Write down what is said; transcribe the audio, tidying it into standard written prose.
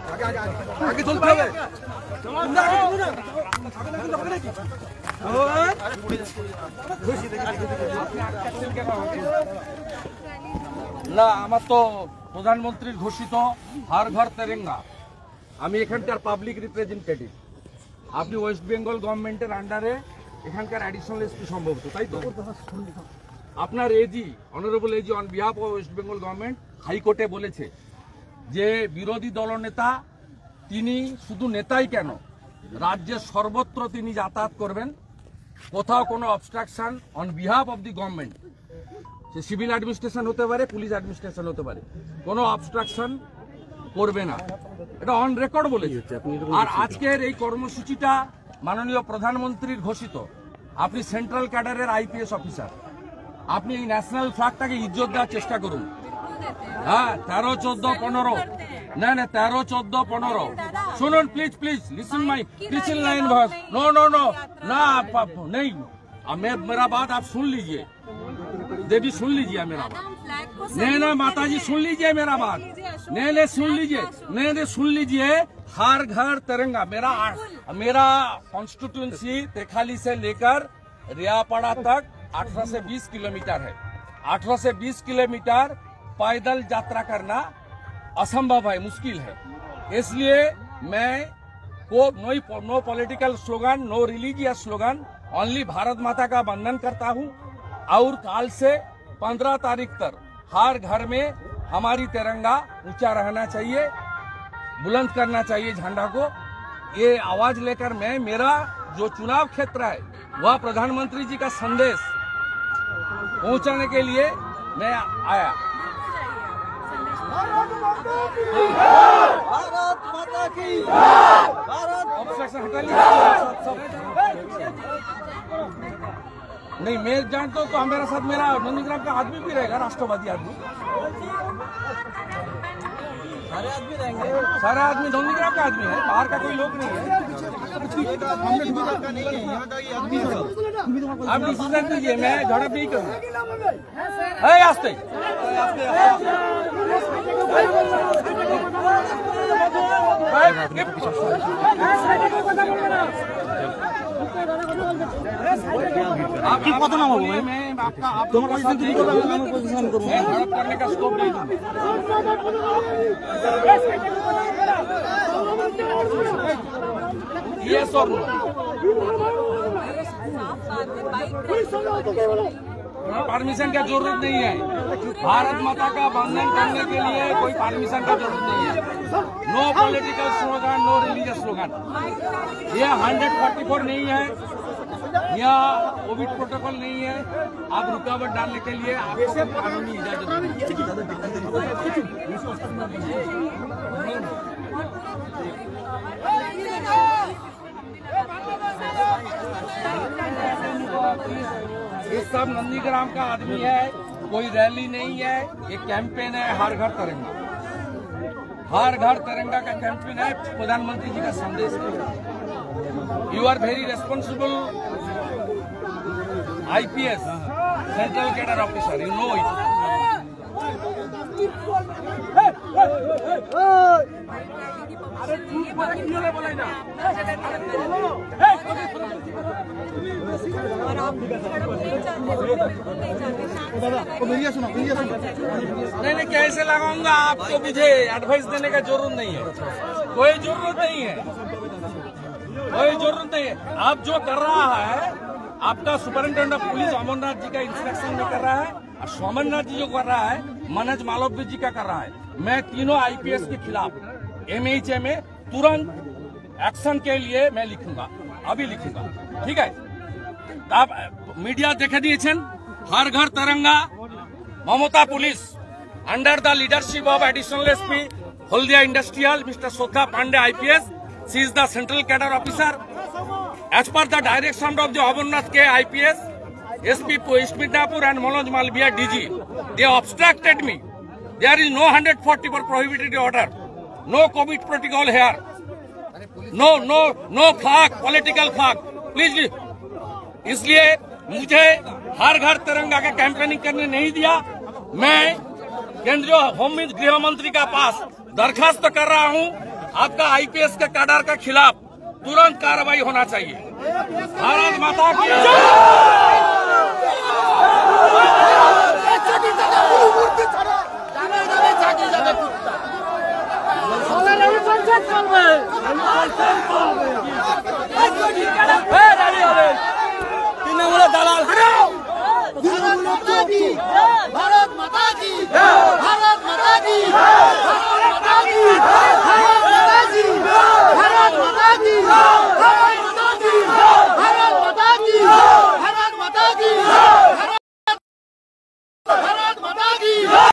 आगे चलते হবে না আমার তো প্রধানমন্ত্রীর ঘোষিত হর ঘর তেরেঙ্গা আমি এখানকার পাবলিক রিপ্রেজেন্টেটিভ আপনি ওয়েস্ট বেঙ্গল গভর্নমেন্টের আন্ডারে এখানকার অ্যাডিশনাল এসপি সম্ভবত তাই তো আপনার AG honourable AG on behalf of West Bengal government হাইকোর্টে বলেছে যে বিরোধী দলনেতা তিনি শুধু নেতাই কেন রাজ্যের সর্বত্র তিনি যাতায়াত করবেন কোথাও কোনো obstruction on behalf of the government সে সিভিল অ্যাডমিনিস্ট্রেশন হতে পারে পুলিশ অ্যাডমিনিস্ট্রেশন হতে পারে কোনো অবস্ট্রাকশন করবে না এটা অন রেকর্ড বলেছে আর আজকের এই কর্মসূচিটা মাননীয় প্রধানমন্ত্রীর ঘোষিত আপনি সেন্ট্রাল ক্যাডারের আইপিএস অফিসার আপনি এই ন্যাশনাল ফ্ল্যাগটাকে ইজ্জত দেওয়ার চেষ্টা করুন হ্যাঁ 13, 14, 15 না 13, 14, 15 শুনুন please please listen my listen line बस नो नो नो ना नहीं मेरा बात आप सुन लीजिए देवी सुन लीजिए मेरा बात नहीं ना माता जी सुन लीजिए मेरा बात नहीं सुन लीजिए नहीं सुन लीजिए हर घर तिरंगा मेरा कॉन्स्टिट्यूएंसी तेखाली से लेकर रियापाड़ा तक 18 से 20 किलोमीटर है 18 से 20 किलोमीटर पैदल यात्रा करना असंभव है मुश्किल है इसलिए मैं no political slogan no religious slogan only Bharat Mata का वंदन करता हूं और काल से 15 तारीख तक हर घर में हमारी तिरंगा ऊंचा रहना चाहिए बुलंद करना चाहिए झंडा को ये आवाज लेकर मैं मेरा जो चुनाव क्षेत्र है वह प्रधानमंत्री जी का संदेश पहुंचाने के लिए मैं आया भारत माता की भारत ऑब्स्ट्रक्शन हटा लीजिए नहीं मैं जानता हूँ तो मेरे साथ मेरा नंदीग्राम का आदमी भी रहेगा राष्ट्रवादी आदमी सारे आदमी रहेंगे सारे आदमी नंदीग्राम का आदमी है बाहर का कोई लोग नहीं है आप डिसीजन दीजिए मैं झड़प नहीं करूँगा आस्ते आपकी पता ना हो मैं आपका आप पोजीशन करूंगा झड़प करने का स्कोप नहीं दूंगा यस और परमिशन का जरूरत नहीं है भारत माता का वंदन करने के लिए कोई परमिशन का जरूरत नहीं है no political slogan no religious slogan ये 144 नहीं है यहाँ कोविड प्रोटोकॉल नहीं है आप रुकावट डालने के लिए आपसे कानूनी इजाजत ये सब नंदीग्राम का आदमी है कोई रैली नहीं है ये कैंपेन है हर घर तिरंगा हर घर तिरंगा का कैंपेन है प्रधानमंत्री जी का संदेश है you are very responsible IPS central cadre officer you know it नहीं कैसे लगाऊंगा आपको मुझे एडवाइस देने का जरूरत नहीं है कोई जरूरत नहीं है कोई जरूरत नहीं है आप जो कर रहा है आपका superintendent of police Amarnath ji का इंस्ट्रक्शन में कर रहा है और सोमनाथ जी जो कर रहा है मनोज मालवीय जी का कर रहा है मैं तीनों आईपीएस के खिलाफ एमएचए में तुरंत एक्शन के लिए मैं लिखूंगा अभी लिखूंगा ठीक है आप मीडिया देखे दिए हर घर तिरंगा Mamata police under the leadership of additional SP Haldia industrial mister Sokha Pandey IPS she is the central cadre officer as per the direction of the Amarnath के IPS SP East Midnapur and Manoj Malviya DG they obstructed me there is no 144 prohibited order no covid protocol here no flag political flag please इसलिए मुझे हर घर तिरंगा का campaigning करने नहीं दिया मैं केंद्रीय होम गृह मंत्री का पास दरखास्त कर रहा हूं आपका आईपीएस के कैडर के खिलाफ तुरंत कार्रवाई होना चाहिए। भारत माता की जय।